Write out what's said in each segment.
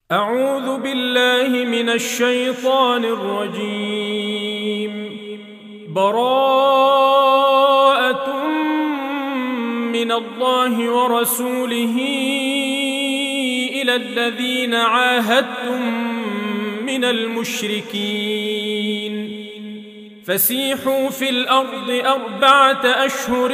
أعوذ بالله من الشيطان الرجيم. براءة من الله ورسوله إلى الذين عاهدتم من المشركين فسيحوا في الأرض 4 أشهر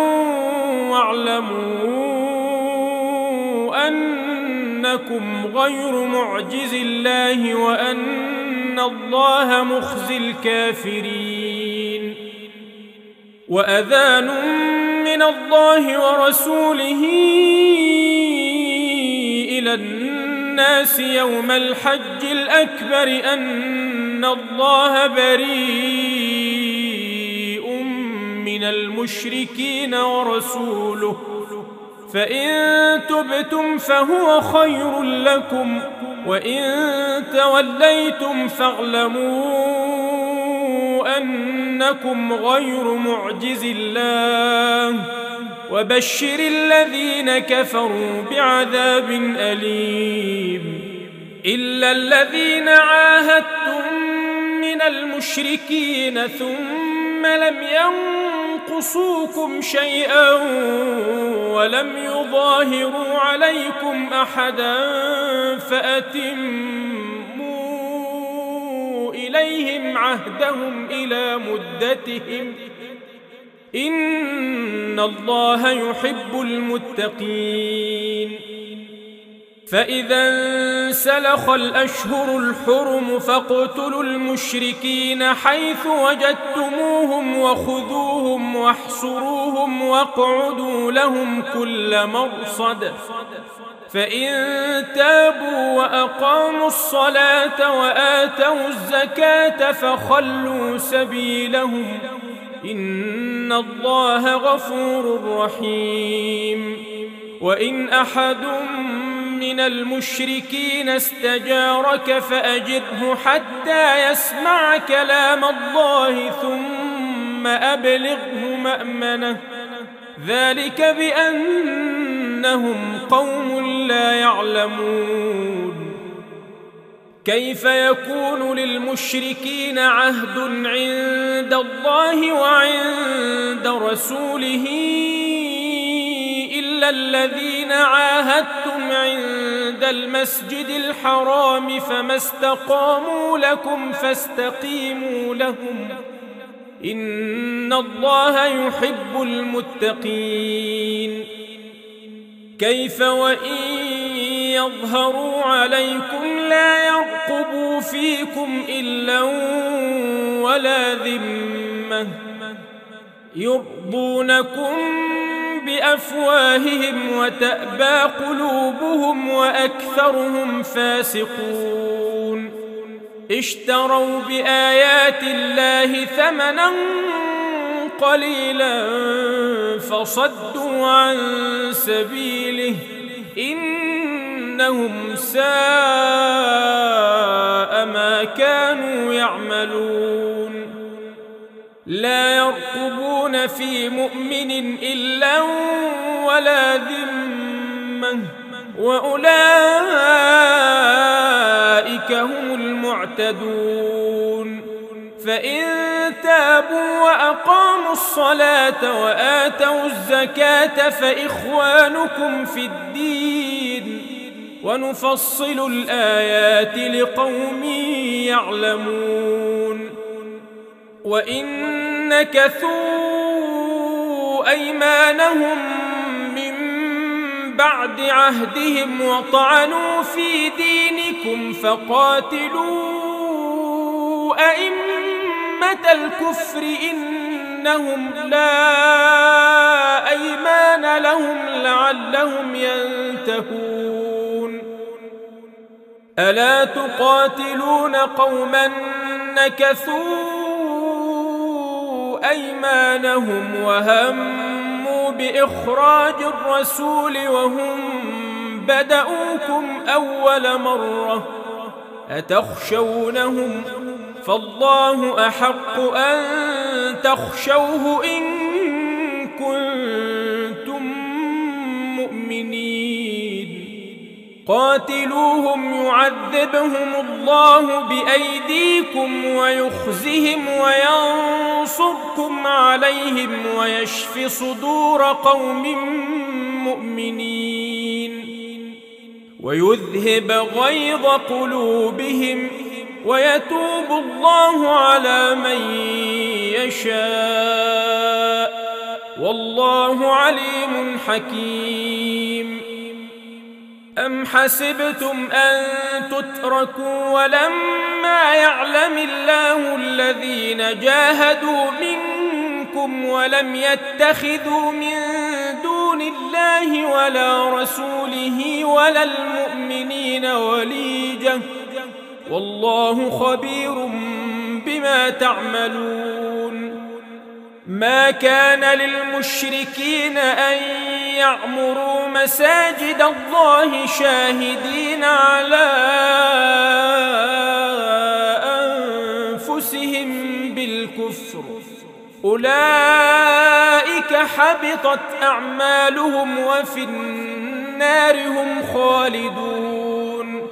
واعلموا أنكم غير معجز الله وأن الله مخزي الكافرين. وأذان من الله ورسوله إلى الناس يوم الحج الأكبر أن الله بريء من المشركين ورسوله، فإن تبتم فهو خير لكم، وإن توليتم فاعلموا أنكم غير معجز الله، وبشر الذين كفروا بعذاب أليم. إلا الذين عاهدتم من المشركين ثم لم ينقصوكم شيئا ولم يظاهروا عليكم أحدا فأتموا إليهم عهدهم إلى مدتهم، إن الله يحب المتقين. فإذا انسلخ الأشهر الحرم فاقتلوا المشركين حيث وجدتموهم وخذوهم واحصروهم واقعدوا لهم كل مرصد، فإن تابوا وأقاموا الصلاة وآتوا الزكاة فخلوا سبيلهم، إن الله غفور رحيم. وإن أحد من المشركين استجارك فأجره حتى يسمع كلام الله ثم أبلغه مأمنه، ذلك بأنهم قوم لا يعلمون. كيف يكون للمشركين عهد عند الله وعند رسوله إلا الذين عاهدتم عند المسجد الحرام، فما استقاموا لكم فاستقيموا لهم، إن الله يحب المتقين. كيف وإن يظهروا عليكم لا يرقبوا فيكم إلا ولا ذمة، يرضونكم بأفواههم وتأبى قلوبهم وأكثرهم فاسقون. اشتروا بآيات الله ثمنا قليلا فصدوا عن سبيله، إنهم ساء ما كانوا يعملون. لا يرقبون في مؤمن إلا ولا ذمة، وأولئك هم المعتدون. فإن تابوا وأقاموا الصلاة وآتوا الزكاة فإخوانكم في الدين، ونفصل الآيات لقوم يعلمون. وإن نكثوا أيمانهم من بعد عهدهم وطعنوا في دينكم فقاتلوا أئمة الكفر إنهم لا أيمان لهم لعلهم ينتهون. ألا تقاتلون قوما نكثوا أيمانهم وهموا بإخراج الرسول وهم بدأوكم أول مرة، أتخشونهم؟ فالله أحق أن تخشوه إن كنتم مؤمنين. قاتلوهم يعذبهم الله بأيديكم ويخزهم وينصركم عليهم ويشف صدور قوم مؤمنين ويذهب غيظ قلوبهم ويتوب الله على من يشاء والله عليم حكيم. أم حسبتم أن تتركوا ولما يعلم الله الذين جاهدوا منكم ولم يتخذوا من دون الله ولا رسوله ولا المؤمنين وليجة والله خبير بما تعملون. ما كان للمشركين أن يعمروا مساجد الله شاهدين على أنفسهم بالكفر أولئك حبطت أعمالهم وفي النار هم خالدون.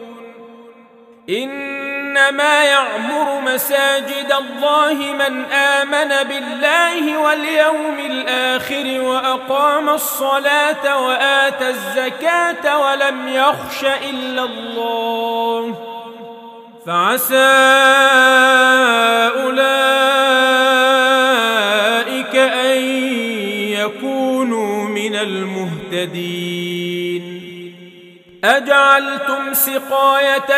إنما يعمر مساجد الله من آمن بالله واليوم الآخر وأقام الصلاة وآتى الزكاة ولم يخش إلا الله فعسى أولئك أن يكونوا من المهتدين. أجعلتم سقاية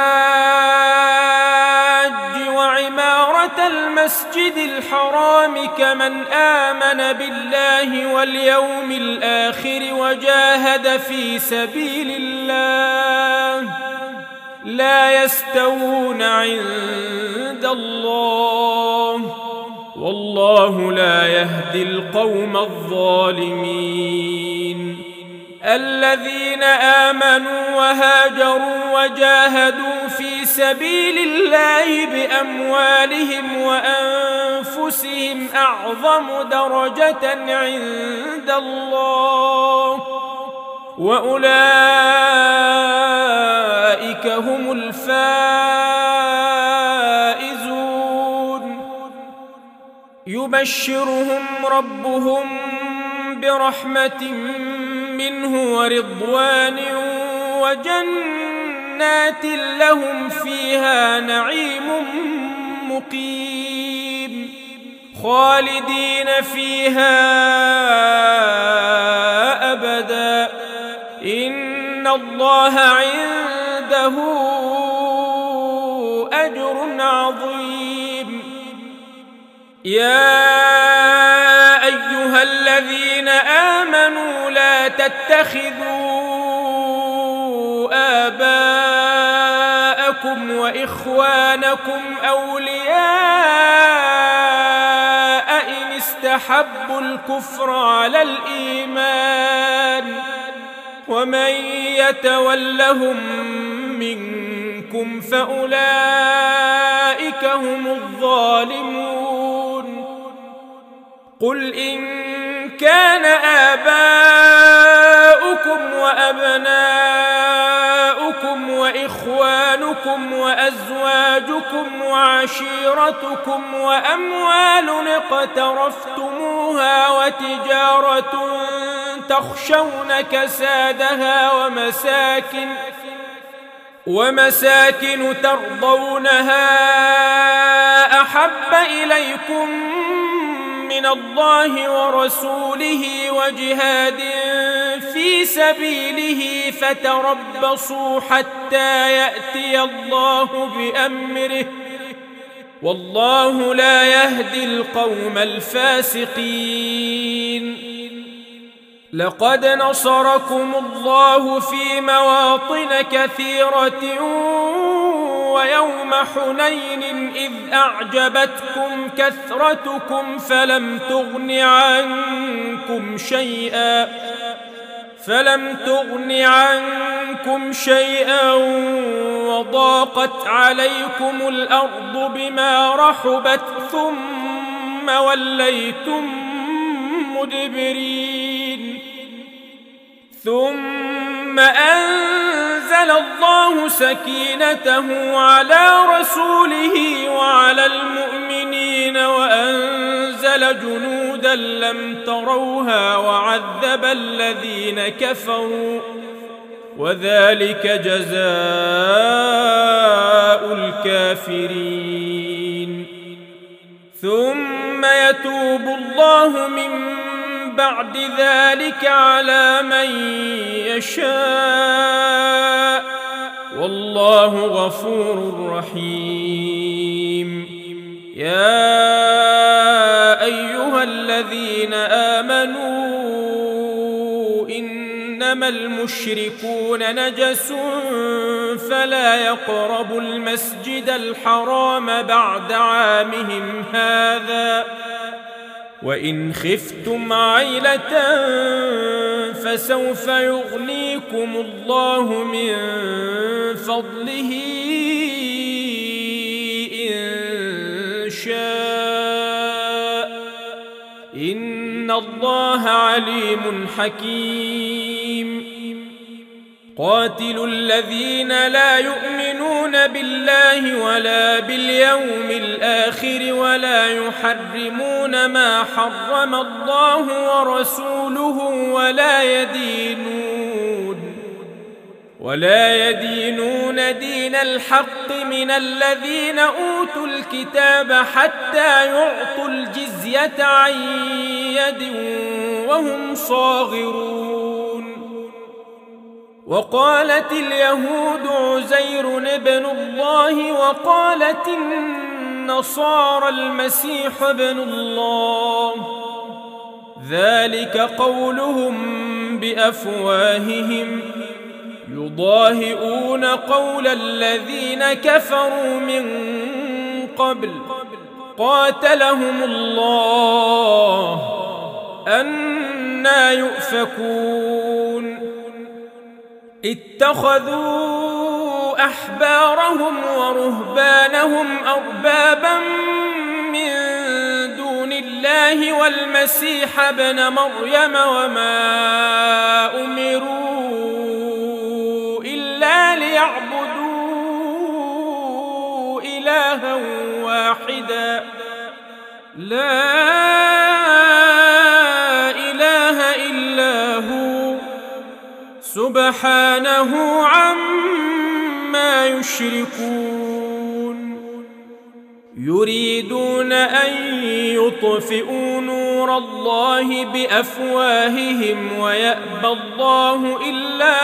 الحاج وعمارة المسجد الحرام كمن آمن بالله واليوم الآخر وجاهد في سبيل الله لا يستوون عند الله والله لا يهدي القوم الظالمين. الذين آمنوا وهاجروا وجاهدوا في سبيل الله بأموالهم وأنفسهم أعظم درجة عند الله وأولئك هم الفائزون. يبشرهم ربهم برحمة منه ورضوان وجنات لهم فيها نعيم مقيم خالدين فيها أبدا إن الله عنده أجر عظيم. يا أيها الذين آمنوا لا تتخذوا آباءكم وإخوانكم أولياء إن استحبوا الكفر على الإيمان ومن يتولهم منكم فأولئك هم الظالمون. قل إن كان آباؤكم وأبناؤكم وإخوانكم وأزواجكم وعشيرتكم وأموال اقترفتموها وتجارة تخشون كسادها ومساكن ترضونها أحب إليكم من الله ورسوله وجهاد في سبيله فتربصوا حتى يأتي الله بأمره والله لا يهدي القوم الفاسقين. لقد نصركم الله في مواطن كثيرة ويوم حنين إذ أعجبتكم كثرتكم فلم تغن عنكم شيئا وضاقت عليكم الأرض بما رحبت ثم وليتم ثم أنزل الله سكينته على رسوله وعلى المؤمنين وأنزل جنودا لم تروها وعذب الذين كفروا وذلك جزاء الكافرين. ثم يتوب الله من بعد ذلك على من يشاء والله غفور رحيم. يا أيها الذين آمنوا إنما المشركون نجس فلا يقربوا المسجد الحرام بعد عامهم هذا وإن خفتم عيلة فسوف يغنيكم الله من فضله إن شاء إن الله عليم حكيم. قاتلوا الذين لا يؤمنون بالله ولا باليوم الآخر ولا يحرمون ما حرم الله ورسوله ولا يدينون دين الحق من الذين أوتوا الكتاب حتى يعطوا الجزية عن يد وهم صاغرون. وقالت اليهود عزير ابن الله وقالت النصارى المسيح ابن الله ذلك قولهم بأفواههم يضاهئون قول الذين كفروا من قبل قاتلهم الله أنى يؤفكون. اتخذوا أحبارهم ورهبانهم أربابا من دون الله والمسيح ابن مريم وما أمروا إلا ليعبدوا إلها واحدا لا إله إلا هو سبحانه عما يشركون. يريدون أن يطفئوا نور الله بأفواههم ويأبى الله إلا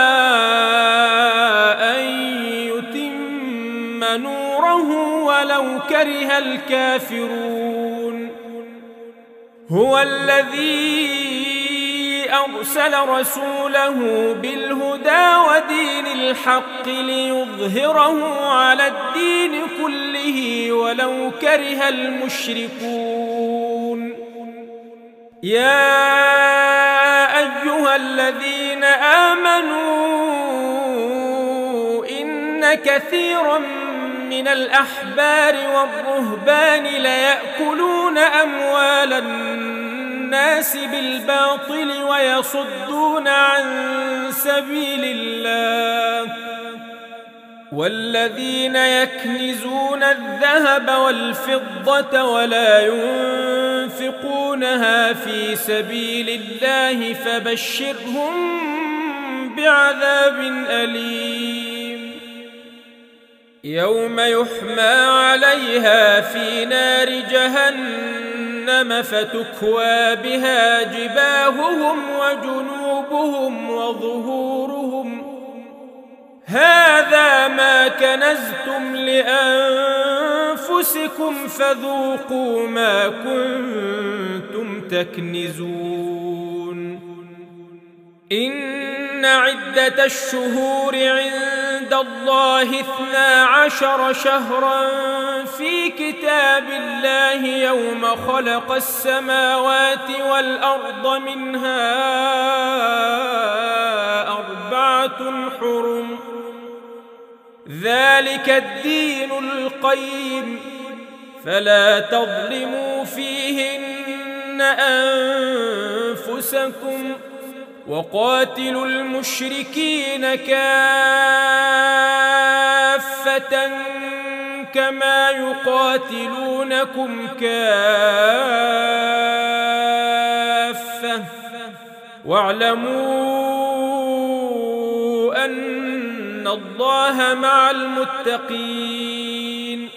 أن يتم نوره ولو كره الكافرون. هو الذي أرسل رسوله بالهدى ودين الحق ليظهره على الدين كله ولو كره المشركون. يا أيها الذين آمنوا إن كثيرا من الأحبار والرهبان ليأكلون أموال الناس بالباطل ويصدون عن سبيل الله والذين يكنزون الذهب والفضة ولا ينفقونها في سبيل الله فبشرهم بعذاب أليم. يوم يحمى عليها في نار جهنم فتكوى بها جباههم وجنوبهم وظهورهم هذا ما كنزتم لأنفسكم فذوقوا ما كنتم تكنزون. إن عدة الشهور عند الله 12 شهرا في كتاب الله يوم خلق السماوات والأرض منها 4 حرم ذلك الدين القيم فلا تظلموا فيهن أنفسكم وقاتلوا المشركين كافة كما يقاتلونكم كافة واعلموا أن الله مع المتقين.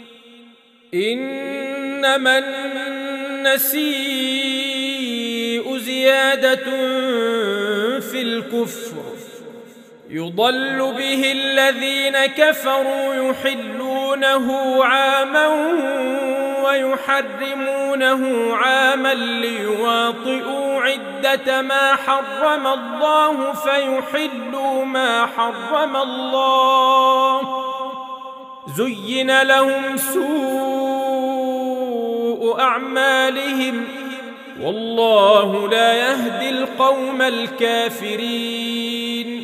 إنما النسيء زيادة في الكفر يضل به الذين كفروا يحلونه عاما ويحرمونه عاما ليواطئوا عدة ما حرم الله فيحلوا ما حرم الله. زين لهم سوء أعمالهم والله لا يهدي القوم الكافرين.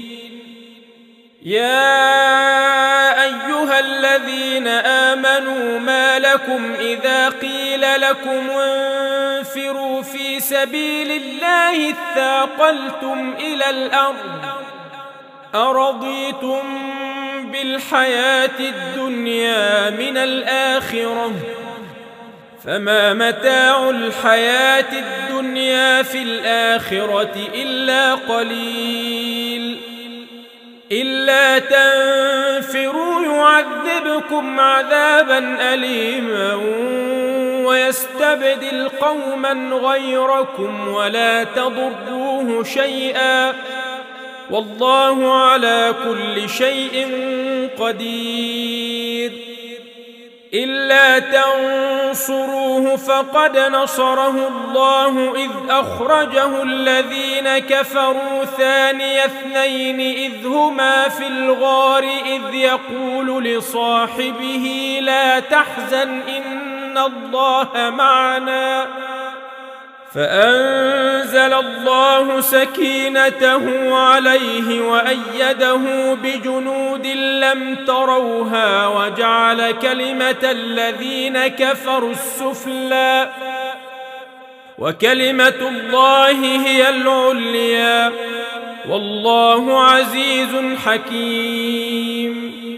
يا أيها الذين آمنوا ما لكم إذا قيل لكم انفروا في سبيل الله اثاقلتم إلى الأرض أرضيتم بالحياة الدنيا من الآخرة فما متاع الحياة الدنيا في الآخرة إلا قليل. إلا تنفروا يعذبكم عذابا أليما ويستبدل قوما غيركم ولا تضروه شيئا والله على كل شيء قدير. إلا تنصروه فقد نصره الله إذ أخرجه الذين كفروا ثاني اثنين إذ هما في الغار إذ يقول لصاحبه لا تحزن إن الله معنا فأنزل الله سكينته عليه وأيده بجنود لم تروها وجعل كلمة الذين كفروا السفلى وكلمة الله هي العليا والله عزيز حكيم.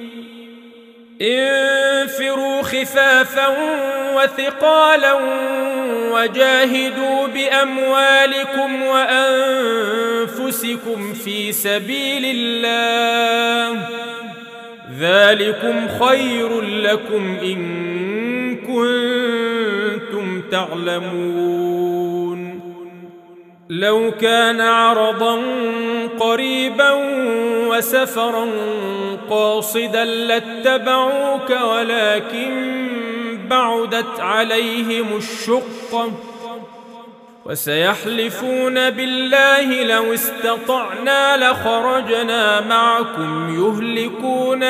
انفروا خفافا وثقالا وجاهدوا بأموالكم وأنفسكم في سبيل الله ذلكم خير لكم إن كنتم تعلمون. لو كان عرضا قريبا وسفرا قاصدا لاتبعوك ولكن بعدت عليهم الشقة وسيحلفون بالله لو استطعنا لخرجنا معكم يهلكون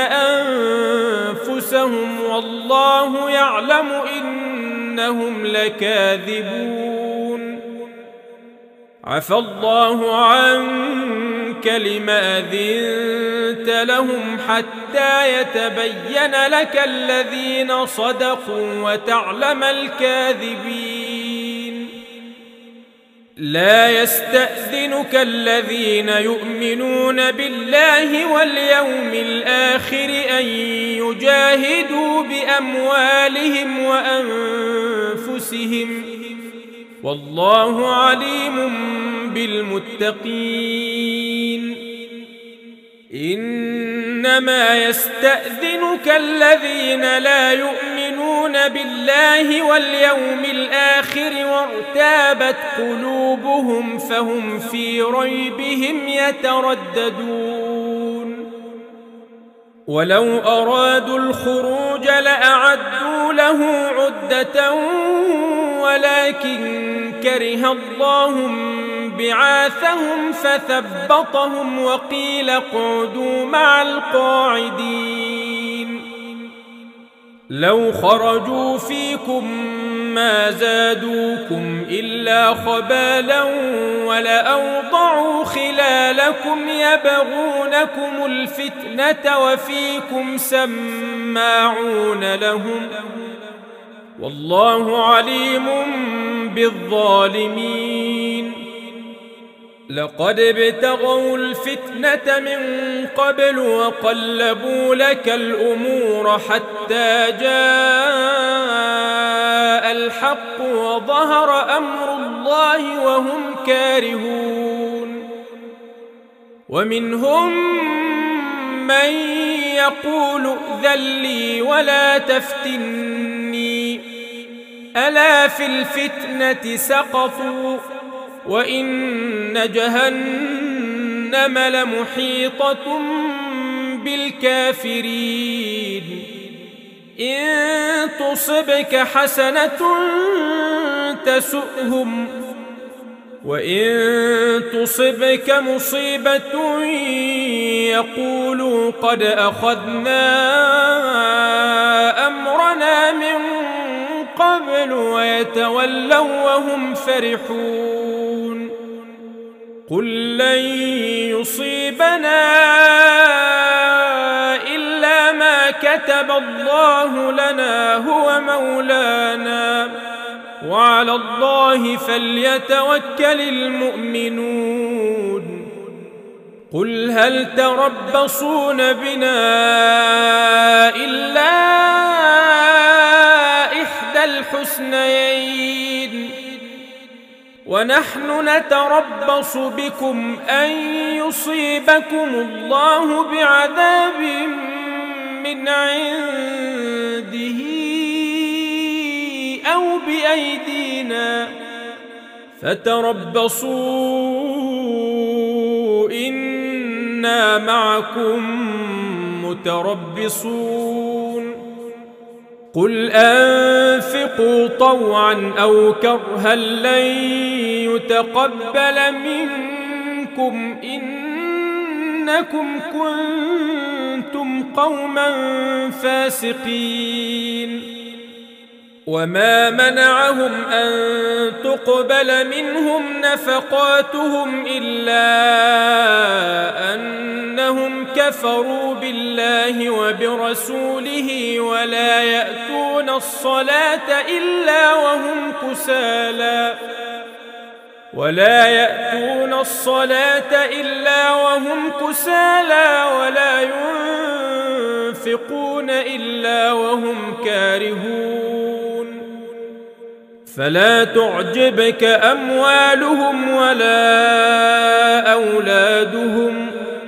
أنفسهم والله يعلم إنهم لكاذبون. عفى الله عنك لما أذنت لهم حتى يتبين لك الذين صدقوا وتعلم الكاذبين. لا يستأذنك الذين يؤمنون بالله واليوم الآخر أن يجاهدوا بأموالهم وأنفسهم والله عليم بالمتقين. إنما يستأذنك الذين لا يؤمنون بالله واليوم الآخر وارتابت قلوبهم فهم في ريبهم يترددون. ولو أرادوا الخروج لأعدوا له عدة ولكن كره الله بعاثهم فثبطهم وقيل اقعدوا مع القاعدين. لو خرجوا فيكم ما زادوكم إلا خبالا ولأوضعوا خلالكم يبغونكم الفتنة وفيكم سماعون لهم والله عليم بالظالمين. لقد ابتغوا الفتنة من قبل وقلبوا لك الأمور حتى جاء الحق وظهر أمر الله وهم كارهون. ومنهم من يقول ائذن لي ولا تفتني ألا في الفتنة سقطوا وإن جهنم لمحيطة بالكافرين. إن تصبك حسنة تسؤهم وإن تصبك مصيبة يقولوا قد أخذنا أمرنا من قبل ويتولوا وهم فرحون. قل لن يصيبنا إلا ما كتب الله لنا هو مولانا وعلى الله فليتوكل المؤمنون. قل هل تربصون بنا إلا إحدى الحسنيين ونحن نتربص بكم أن يصيبكم الله بعذاب من عنده أو بأيدينا فتربصوا إنا معكم متربصون. قل أنفقوا طوعا أو كرها لن يتقبل منكم إنكم كنتم قوما فاسقين. وما منعهم أن تقبل منهم نفقاتهم إلا أنهم كفروا بالله وبرسوله ولا يأتون الصلاة إلا وهم كسالى ولا ينفقون إلا وهم كارهون. فلا تعجبك أموالهم ولا أولادهم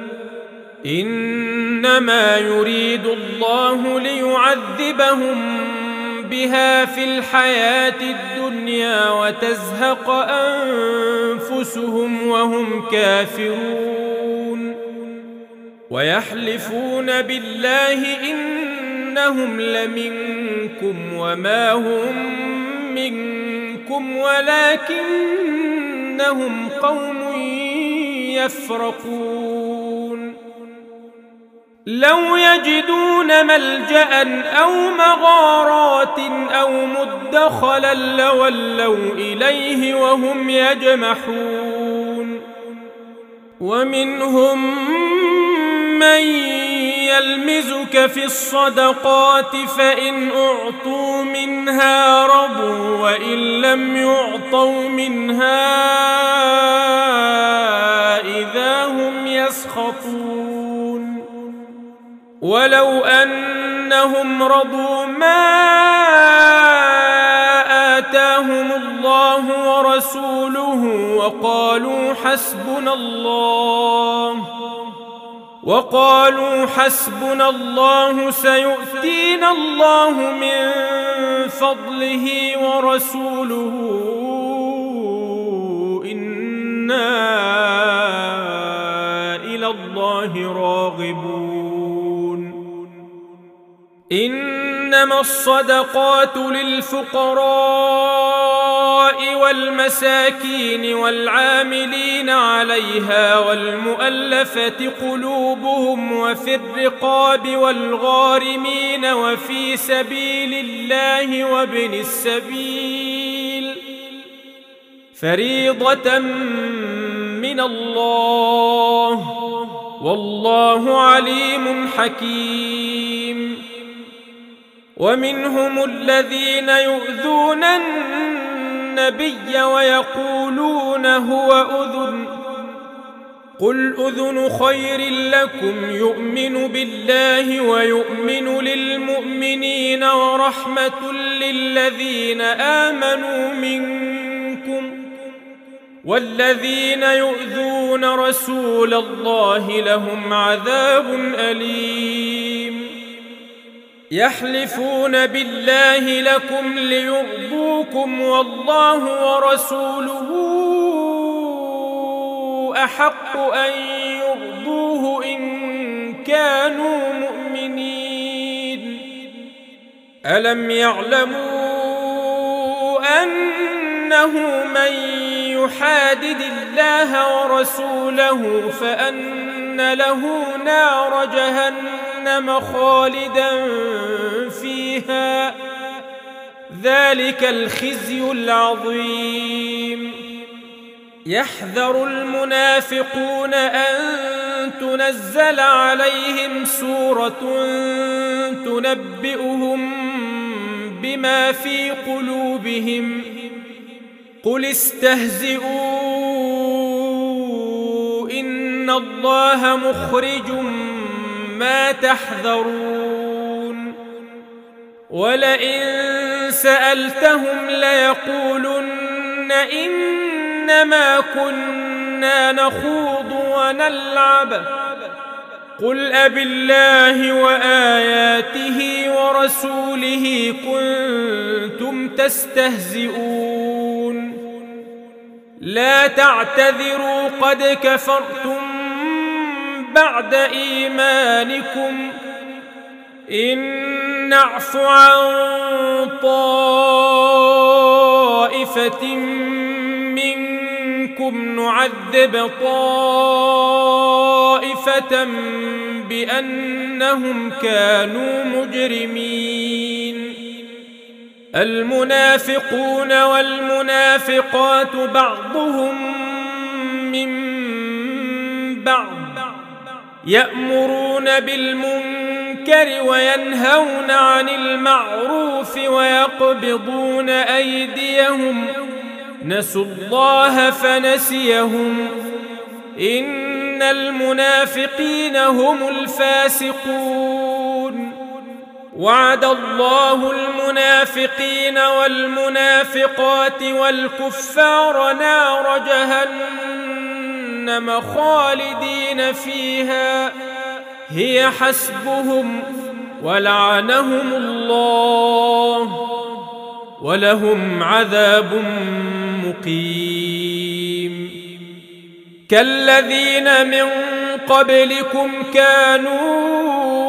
إنما يريد الله ليعذبهم بها في الحياة الدنيا وتزهق أنفسهم وهم كافرون. ويحلفون بالله إنهم لمنكم وما هم منكم ولكنهم قوم يفرقون. لو يجدون ملجأ أو مغارات أو مدخلا لولوا إليه وهم يجمحون. ومنهم من يلمزك في الصدقات فإن أعطوا منها رضوا وإن لم يعطوا منها إذا هم يسخطون. ولو أنهم رضوا ما آتاهم الله ورسوله وقالوا حسبنا الله سيؤتينا الله من فضله ورسوله إنا إلى الله راغبون. إنما الصدقات للفقراء والمساكين والعاملين عليها والمؤلفة قلوبهم وفي الرقاب والغارمين وفي سبيل الله وابن السبيل فريضة من الله والله عليم حكيم. ومنهم الذين يؤذون النبي ويقولون هو أذن قل أذن خير لكم يؤمن بالله ويؤمن للمؤمنين ورحمة للذين آمنوا منكم والذين يؤذون رسول الله لهم عذاب أليم يحلفون بالله لكم ليرضوكم والله ورسوله أحق أن يرضوه إن كانوا مؤمنين ألم يعلموا أنه من يحادد الله ورسوله فأن له نار جهنم خالدا فيها ذلك الخزي العظيم يحذر المنافقون أن تنزل عليهم سورة تنبئهم بما في قلوبهم قل استهزئوا إن الله مخرج ما تحذرون ولئن سألتهم ليقولن إنما كنا نخوض ونلعب قل أبالله وآياته ورسوله كنتم تستهزئون لا تعتذروا قد كفرتم بعد إيمانكم إن نعف عن طائفة منكم نعذب طائفة بأنهم كانوا مجرمين المنافقون والمنافقات بعضهم من بعض يأمرون بالمنكر وينهون عن المعروف ويقبضون أيديهم نسوا الله فنسيهم إن المنافقين هم الفاسقون وعد الله المنافقين والمنافقات والكفار نار جهنم خالدين فيها هي حسبهم ولعنهم الله ولهم عذاب مقيم كالذين من قبلكم كانوا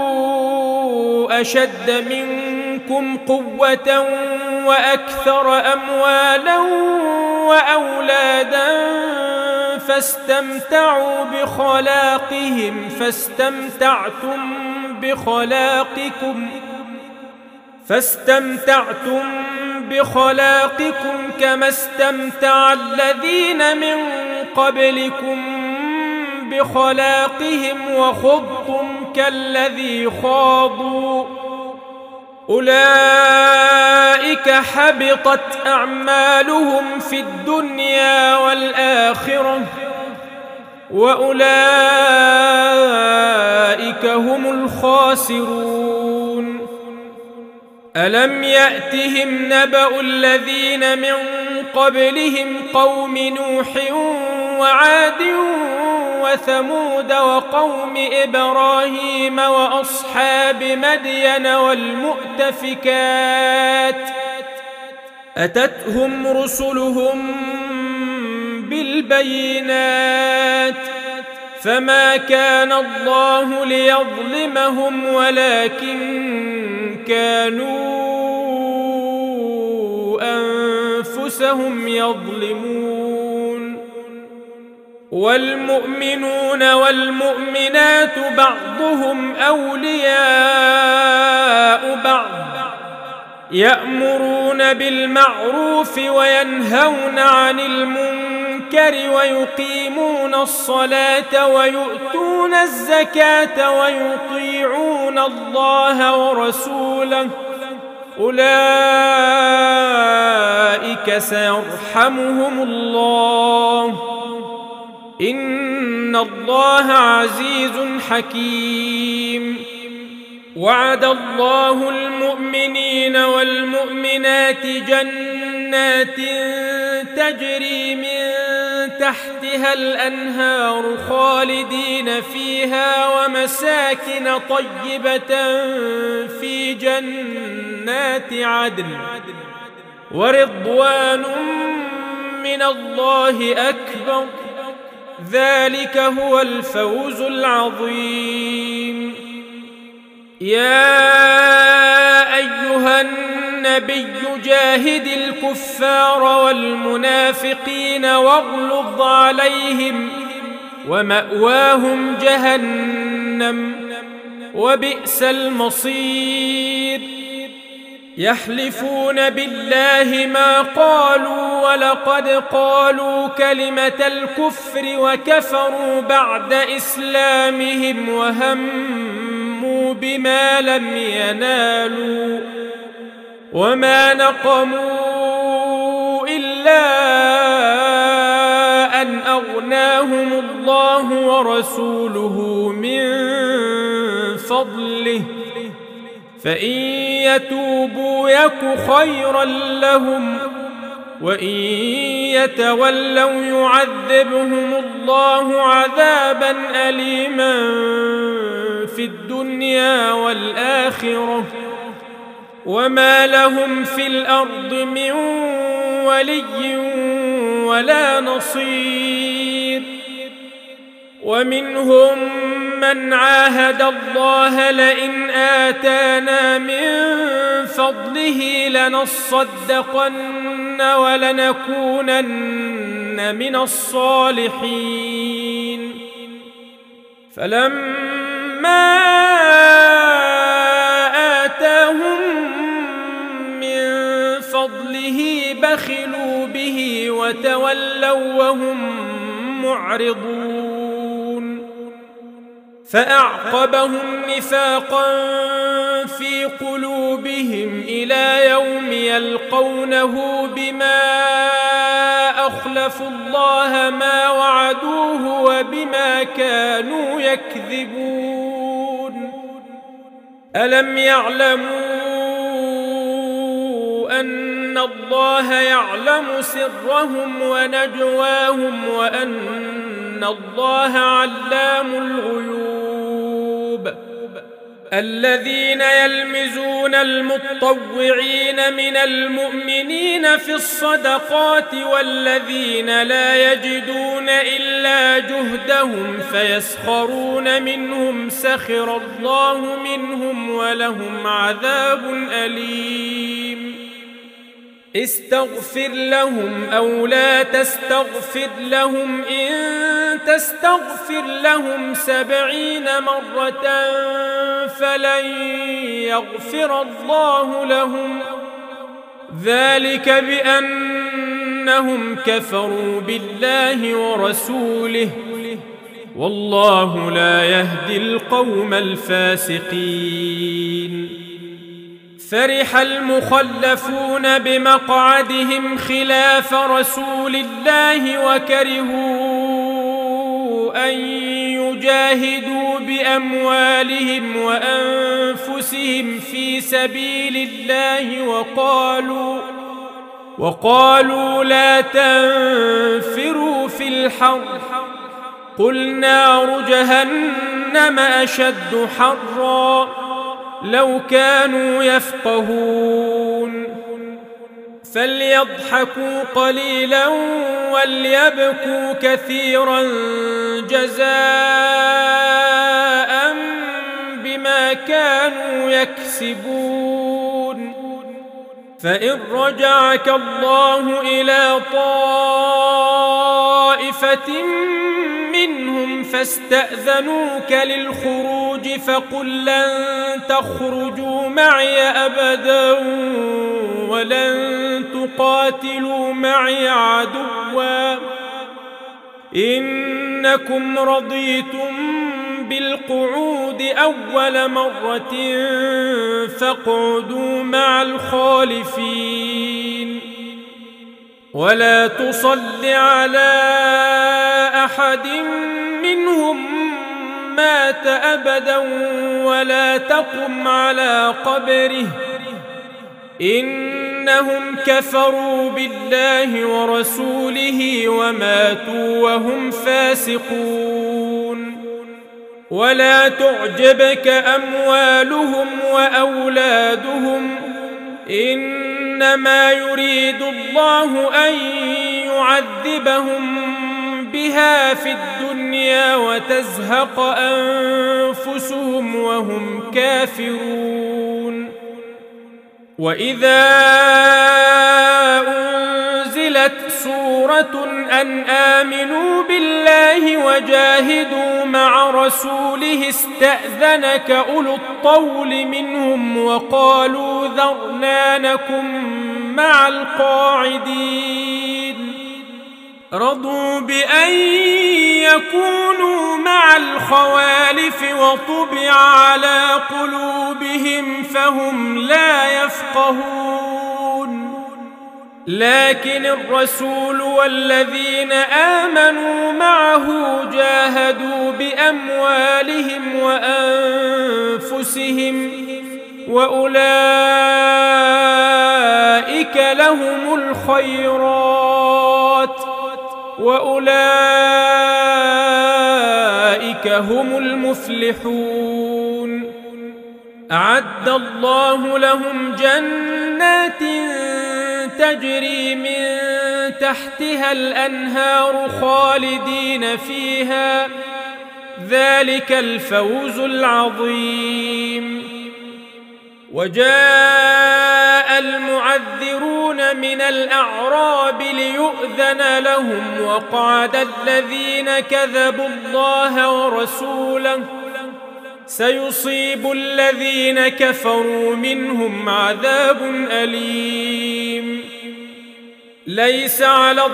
أشد منكم قوة وأكثر أموالا وأولادا فاستمتعوا بخلاقكم كما استمتع الذين من قبلكم بخلاقهم وخضتم كالذي خاضوا أولئك حبطت أعمالهم في الدنيا والآخرة وأولئك هم الخاسرون ألم يأتهم نبأ الذين من قبلهم قوم نوح وعاد وثمود وقوم إبراهيم وأصحاب مدين والمؤتفكات أتتهم رسلهم بالبينات فما كان الله ليظلمهم ولكن كانوا أنفسهم يظلمون والمؤمنون والمؤمنات بعضهم أولياء بعض يأمرون بالمعروف وينهون عن المنكر ويقيمون الصلاة ويؤتون الزكاة ويطيعون الله ورسوله أولئك سيرحمهم الله إن الله عزيز حكيم. وعد الله المؤمنين والمؤمنات جنات تجري من تحتها الأنهار خالدين فيها ومساكن طيبة في جنات عدن ورضوان من الله أكبر، ذلك هو الفوز العظيم. يا أيها النبي جاهد الكفار والمنافقين واغلظ عليهم ومأواهم جهنم وبئس المصير. يحلفون بالله ما قالوا ولقد قالوا كلمة الكفر وكفروا بعد إسلامهم وهموا بما لم ينالوا وما نقموا إلا أن أغناهم الله ورسوله من فضله، فإن يتوبوا يك خيرا لهم وإن يتولوا يعذبهم الله عذابا أليما في الدنيا والآخرة وما لهم في الأرض من ولي ولا نصير. ومنهم من عاهد الله لئن آتانا من فضله لنصدقن ولنكونن من الصالحين. فلما آتاهم من فضله بخلوا به وتولوا وهم معرضون، فأعقبهم نفاقا في قلوبهم إلى يوم يلقونه بما أخلفوا الله ما وعدوه وبما كانوا يكذبون. ألم يعلموا أن الله يعلم سرهم ونجواهم وأن الله علام الغيوب. الذين يلمزون المطوعين من المؤمنين في الصدقات والذين لا يجدون إلا جهدهم فيسخرون منهم سخر الله منهم ولهم عذاب أليم. استغفر لهم أو لا تستغفر لهم إن تستغفر لهم 70 مرة فلن يغفر الله لهم، ذلك بأنهم كفروا بالله ورسوله والله لا يهدي القوم الفاسقين. فرح المخلفون بمقعدهم خلاف رسول الله وكرهوا أن يجاهدوا بأموالهم وأنفسهم في سبيل الله وقالوا لا تنفروا في الحر قل نار جهنم أشد حرا لو كانوا يفقهون. فليضحكوا قليلا وليبكوا كثيرا جزاء بما كانوا يكسبون. فإن رجعك الله إلى طائفة منهم فاستأذنوك للخروج فقل لن تخرجوا معي أبدا ولن تقاتلوا معي عدوا إنكم رضيتم بالقعود أول مرة فاقعدوا مع الخالفين. ولا تصل على أحد منهم مات أبدا ولا تقم على قبره إنهم كفروا بالله ورسوله وماتوا وهم فاسقون. ولا تعجبك أموالهم وأولادهم إنما يريد الله أن يعذبهم بها في الدنيا وتزهق أنفسهم وهم كافرون. وإذا أنزلت سورة أن آمنوا بالله وجاهدوا مع رسوله استأذنك أولو الطول منهم وقالوا ذرنا نكن مع القاعدين. رضوا بأن يكونوا مع الخوالف وطبع على قلوبهم فهم لا يفقهون. لكن الرسول والذين آمنوا معه جاهدوا بأموالهم وأنفسهم وأولئك لهم الخيرات وأولئك هم المفلحون. أعد الله لهم جنات تجري من تحتها الأنهار خالدين فيها ذلك الفوز العظيم. وجاء المعذرون من الأعراب ليؤذن لهم وقعد الذين كذبوا الله ورسوله سيصيب الذين كفروا منهم عذاب أليم. ليس على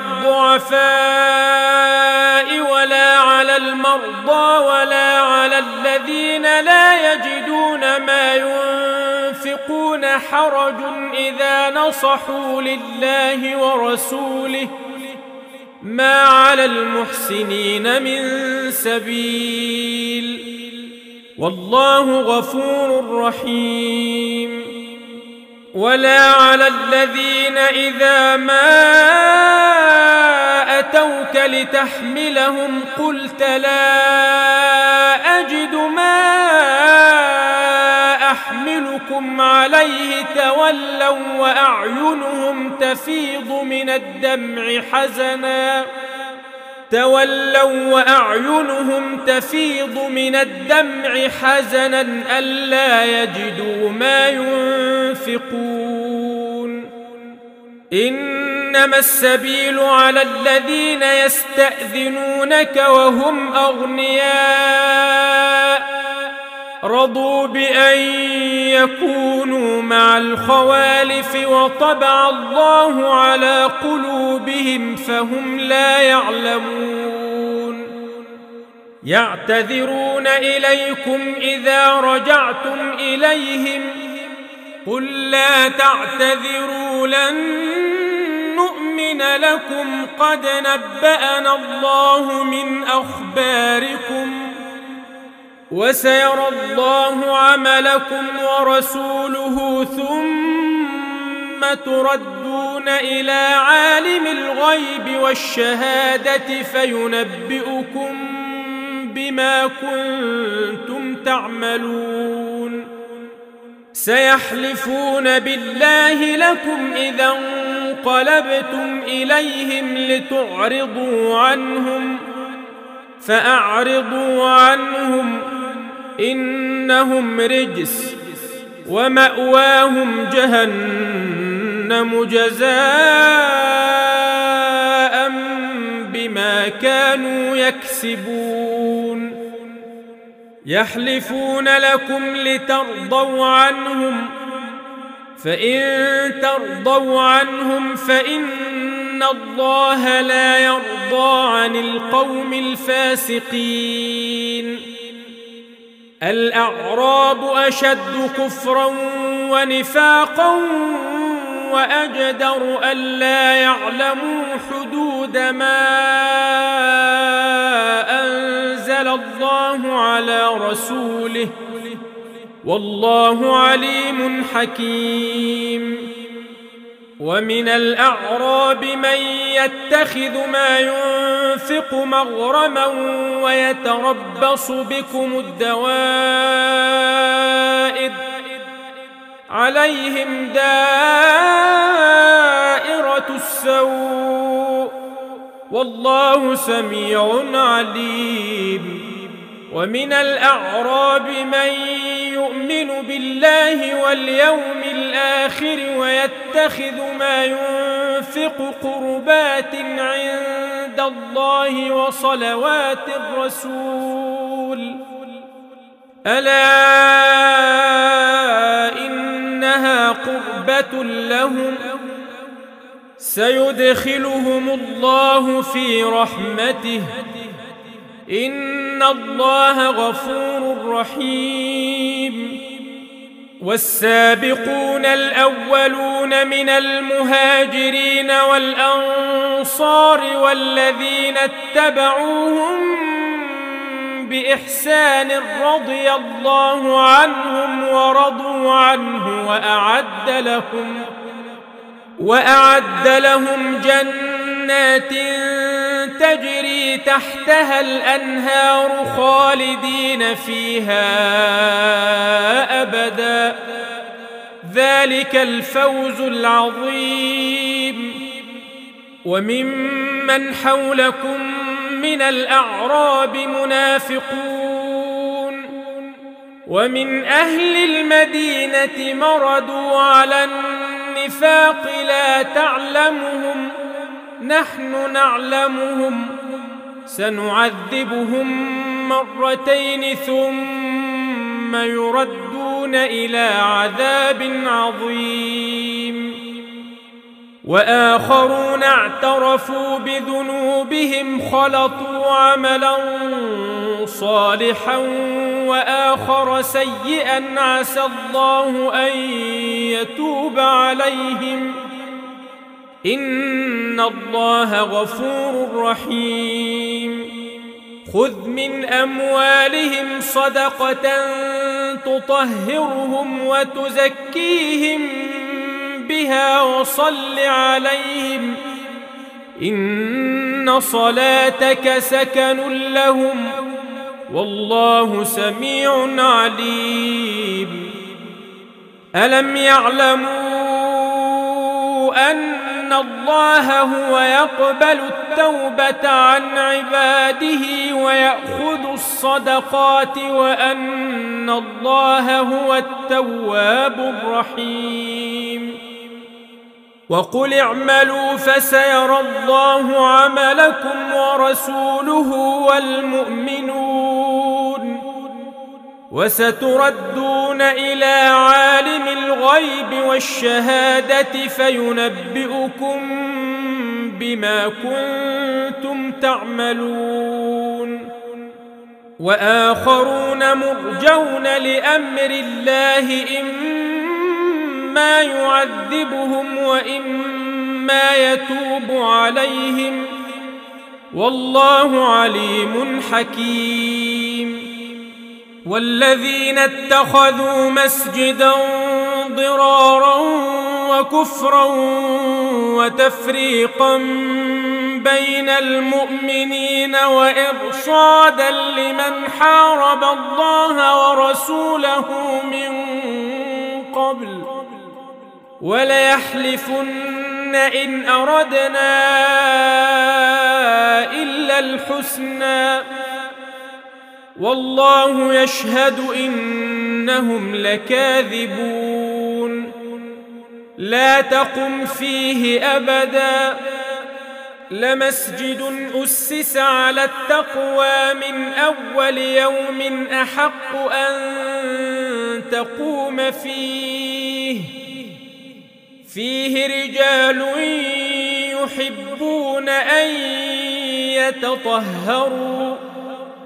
الضعفاء ولا على المرضى ولا على الذين لا يجدون ما ينفقون حرج إذا نصحوا لله ورسوله ما على المحسنين من سبيل والله غفور رحيم. ولا على الذين إذا ما أتوك لتحملهم قلت لا أجد ما أحملكم عليه تولوا وأعينهم تفيض من الدمع حزنا ألا يجدوا ما ينفقون. إنما السبيل على الذين يستأذنونك وهم أغنياء رضوا بأن يكونوا مع الخوالف وطبع الله على قلوبهم فهم لا يعلمون. يعتذرون إليكم إذا رجعتم إليهم قل لا تعتذروا لن نؤمن لكم قد نبأنا الله من أخباركم وسيرى الله عملكم ورسوله ثم تردون إلى عالم الغيب والشهادة فينبئكم بما كنتم تعملون. سيحلفون بالله لكم إذا انقلبتم إليهم لتعرضوا عنهم فأعرضوا عنهم إنهم رجس ومأواهم جهنم جزاء بما كانوا يكسبون. يحلفون لكم لترضوا عنهم فإن ترضوا عنهم فإن الله لا يرضى عن القوم الفاسقين. الأعراب أشد كفرا ونفاقا وأجدر ألا يعلموا حدود ما أنزل الله على رسوله، والله عليم حكيم. ومن الأعراب من يتخذ ما ينفق مغرما ويتربص بكم الدوائر، عليهم دائرة السوء، والله سميع عليم. ومن الأعراب من يؤمن بالله واليوم الآخر ويتخذ ما ينفق قربات عند الله وصلوات الرسول، ألا إنها قربة لهم، سيدخلهم الله في رحمته، إن الله غفور رحيم. والسابقون الأولون من المهاجرين والأنصار والذين اتبعوهم بإحسان رضي الله عنهم ورضوا عنه وأعد لهم جنات تجري تحتها الأنهار خالدين فيها أبدا، ذلك الفوز العظيم. وممن حولكم من الأعراب منافقون، ومن أهل المدينة مردوا على النفاق لا تعلمهم، نحن نعلمهم، سنعذبهم مرتين ثم يردون إلى عذاب عظيم. وآخرون اعترفوا بذنوبهم خلطوا عملا صالحا وآخر سيئا عسى الله أن يتوب عليهم، إن الله غفور رحيم. خذ من أموالهم صدقة تطهرهم وتزكيهم بها وصل عليهم، إن صلاتك سكن لهم، والله سميع عليم. ألم يعلموا أن الله هو يقبل التوبة عن عباده ويأخذ الصدقات وأن الله هو التواب الرحيم؟ وقل اعملوا فسيرى الله عملكم ورسوله والمؤمنون، وستردون إلى عالم الغيب والشهادة فينبئكم بما كنتم تعملون. وآخرون مرجون لأمر الله إما يعذبهم وإما يتوب عليهم، والله عليم حكيم. والذين اتخذوا مسجدا ضرارا وكفرا وتفريقا بين المؤمنين وإرصادا لمن حارب الله ورسوله من قبل وليحلفن إن أردنا إلا الحسنى والله يشهد إنهم لكاذبون. لا تقم فيه أبدا، لمسجد أسس على التقوى من أول يوم أحق أن تقوم فيه رجال يحبون أن يتطهروا،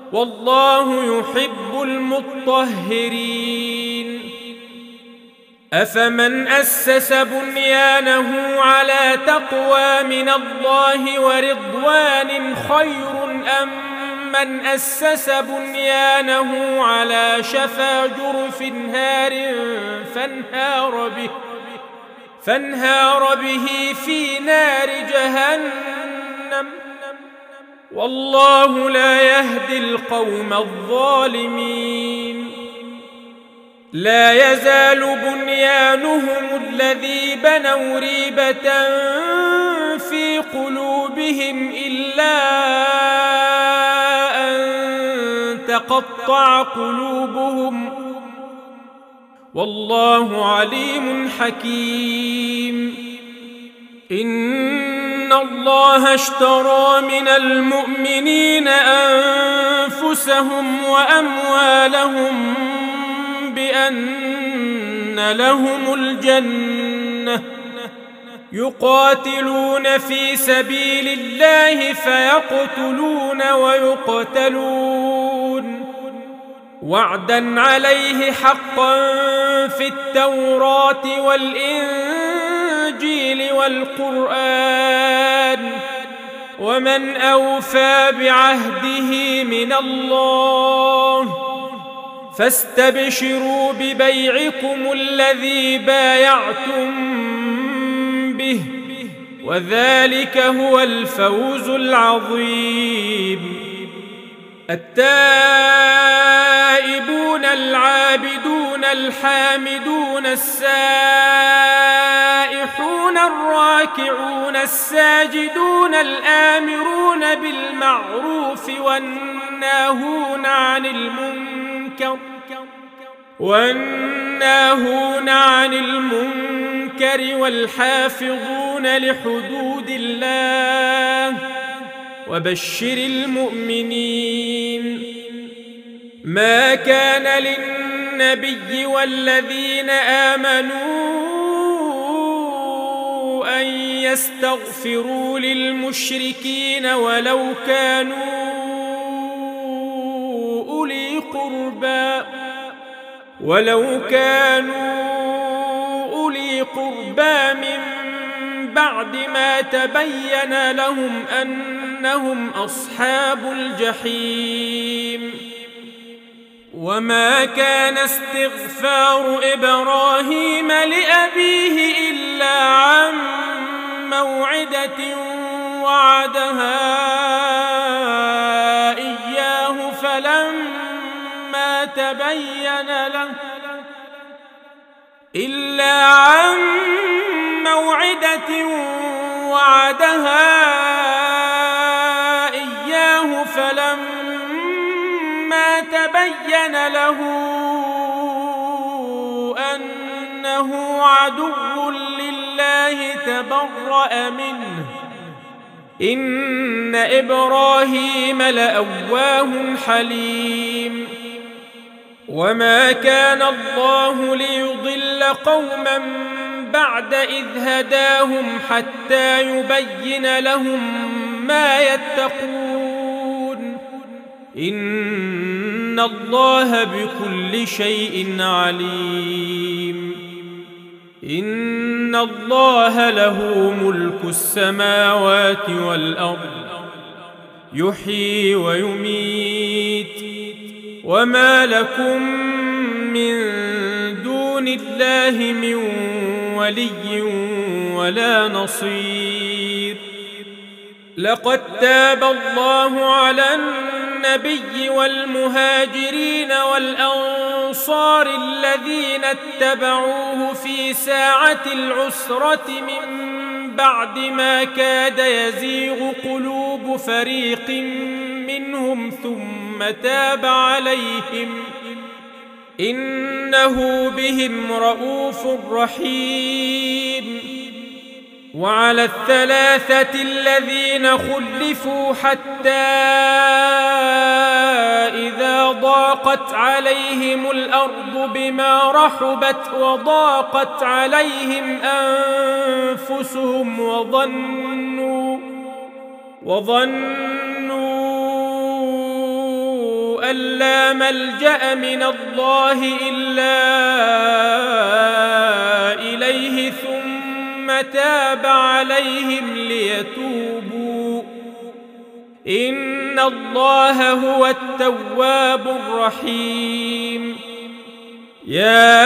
والله يحب المطهرين. أفمن أسس بنيانه على تقوى من الله ورضوان خير أم من أسس بنيانه على شفا جرف هار فانهار به في نار جهنم والله لا يهدي القوم الظالمين لا يزال بنيانهم الذي بنوا ريبة في قلوبهم إلا أن تقطع قلوبهم والله عليم حكيم إن الله اشترى من المؤمنين أنفسهم وأموالهم بأن لهم الجنة يقاتلون في سبيل الله فيقتلون ويقتلون وعدا عليه حقا في التوراة والإنجيل والقرآن ومن أوفى بعهده من الله فاستبشروا ببيعكم الذي بايعتم به وذلك هو الفوز العظيم التائبون العابدون الحامدون السائحون الراكعون الساجدون الآمرون بالمعروف والناهون عن المنكر والحافظون لحدود الله وبشر المؤمنين ما كان للنبي والذين آمنوا أن يستغفروا للمشركين ولو كانوا أولي قربى من بعد ما تبين لهم أنهم أصحاب الجحيم وما كان استغفار إبراهيم لأبيه إلا عن موعدة وعدها إياه فلما تبين له أنه عدو لله تبرأ منه إن إبراهيم لأواه حليم وما كان الله ليضل قوما بعد إذ هداهم حتى يبين لهم ما يتقون إن الله بكل شيء عليم إن الله له ملك السماوات والأرض يحيي ويميت وما لكم من دون الله من ولي ولا نصير لقد تاب الله على النبي والمهاجرين والأنصار الذين اتبعوه في ساعة العسرة من بعد ما كاد يزيغ قلوب فريق منهم ثم تاب عليهم إنه بهم رءوف رحيم وعلى الثلاثة الذين خلفوا حتى إذا ضاقت عليهم الأرض بما رحبت وضاقت عليهم أنفسهم وظنوا أن لا ملجأ من الله إلا تاب عليهم ليتوبوا إن الله هو التواب الرحيم. يا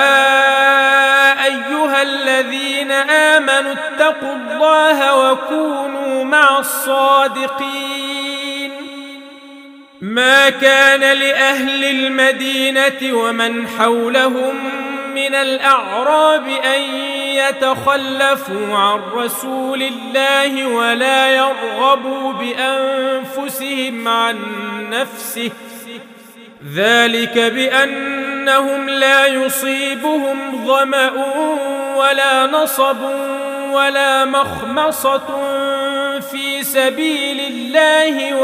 أيها الذين آمنوا اتقوا الله وكونوا مع الصادقين. ما كان لأهل المدينة ومن حولهم من الأعراب أن يتخلفوا عن رسول الله ولا يرغبوا بأنفسهم عن نفسه، ذلك بأنهم لا يصيبهم ظمأ ولا نصب ولا مخمصة في سبيل الله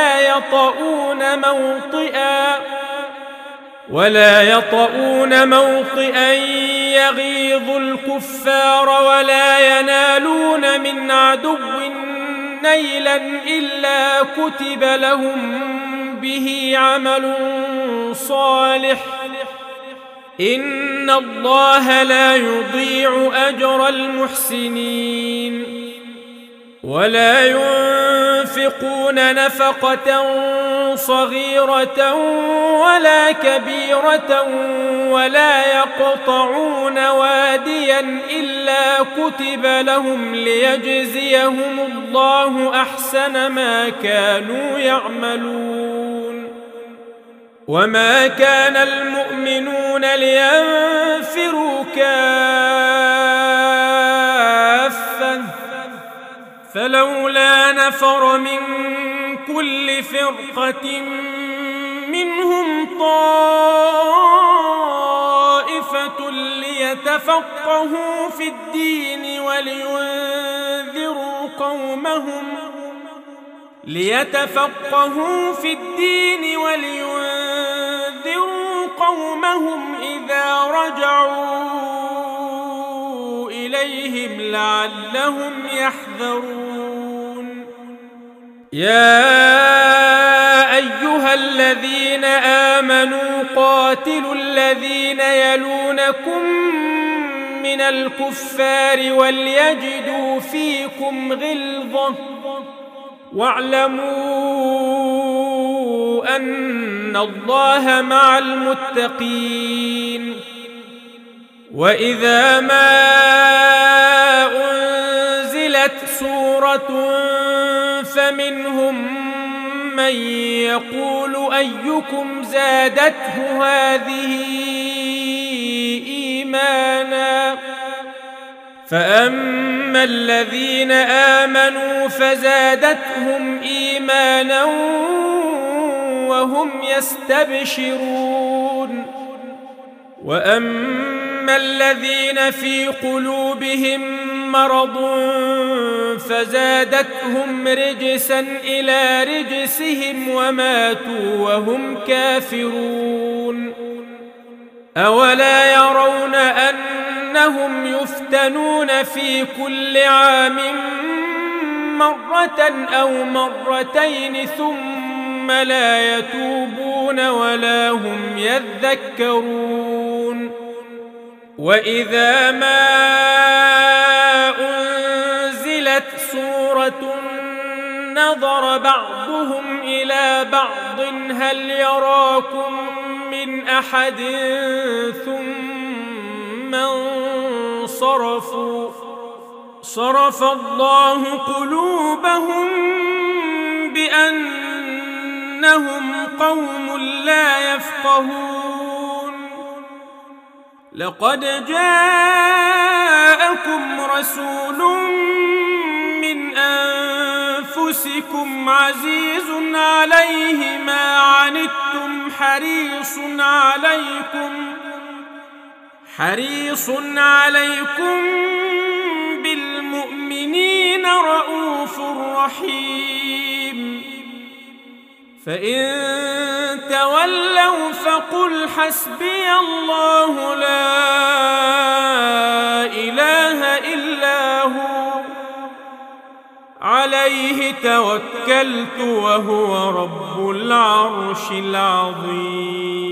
ولا يطؤون موطئا يغيظ الكفار ولا ينالون من عدو نيلا إلا كتب لهم به عمل صالح إن الله لا يضيع أجر المحسنين. ولا ينفقون نفقة صغيرة ولا كبيرة ولا يقطعون واديا إلا كتب لهم ليجزيهم الله أحسن ما كانوا يعملون. وما كان المؤمنون لينفروا كافة فلولا نفر من كل فرقة منهم طائفة ليتفقهوا في الدين ولينذروا قومهم إذا رجعوا إليهم لعلهم يحذرون. يا أيها الذين آمنوا قاتلوا الذين يلونكم من الكفار وليجدوا فيكم غلظة واعلموا أن الله مع المتقين. وإذا ما أنزلت سورة فمنهم من يقول أيكم زادته هذه إيمانا فأما الذين آمنوا فزادتهم إيمانا وهم يستبشرون. وأما الذين في قلوبهم مرض فزادتهم رجسا إلى رجسهم وماتوا وهم كافرون. أولا يرون أنهم يفتنون في كل عام مرة أو مرتين ثم لا يتوبون ولا هم يذكرون. وإذا ما أنزلت سورة نظر بعضهم إلى بعض هل يراكم من أحد ثم انصرفوا صرف الله قلوبهم بأنهم قوم لا يفقهون. لقد جاءكم رسول من أنفسكم عزيز عليه ما عنتم حريص عليكم بالمؤمنين رؤوف رحيم. فإن تولوا فقل حسبي الله لا إله إلا هو عليه توكلت وهو رب العرش العظيم.